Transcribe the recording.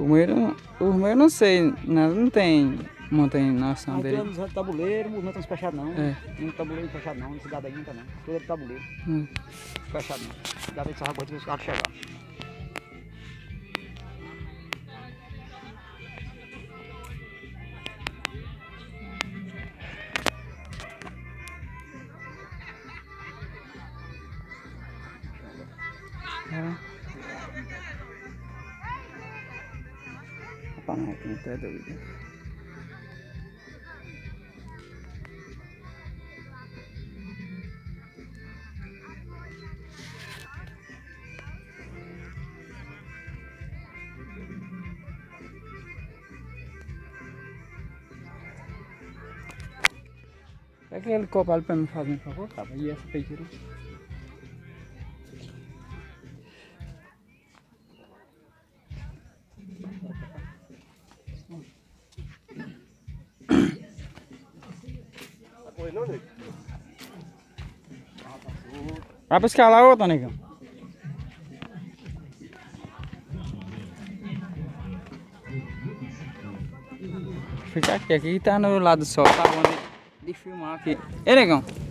O meu eu não sei, não tem montanha nação dele. Aqui é tabuleiro, não estão fechados não. É. Não tabuleiro fechado não, cidade aí não tá não. Tudo é tabuleiro. Fechado não. Cidade aí só agora que os carros chegar. Rapaz, não é que não tá doido. Pega aquele copo ali pra me fazer um favor, cara. E essa peitura. Vai buscar lá outra, negão. Fica aqui tá no lado do sol, tá bom de filmar aqui. Ei, negão.